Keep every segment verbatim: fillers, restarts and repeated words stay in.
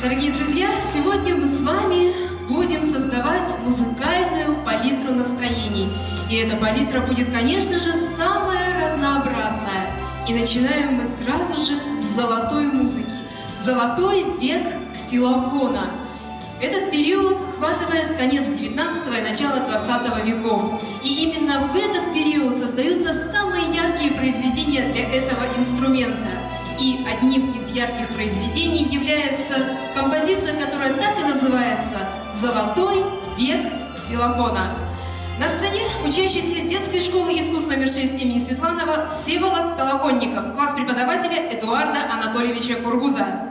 Дорогие друзья, сегодня мы с вами будем создавать музыкальную палитру настроений. И эта палитра будет, конечно же, самая разнообразная. И начинаем мы сразу же с золотой музыки. Золотой век ксилофона. Этот период охватывает конец девятнадцатого и начало двадцатого веков. И именно в этот период создаются самые яркие произведения для этого инструмента. И одним из ярких произведений является композиция, которая так и называется «Золотой век ксилофона». На сцене учащийся детской школы искусств номер шесть имени Светланова Всеволод Толоконников, класс преподавателя Эдуарда Анатольевича Кургуза.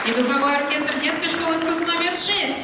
и духовой оркестр детской школы искусств номер шесть.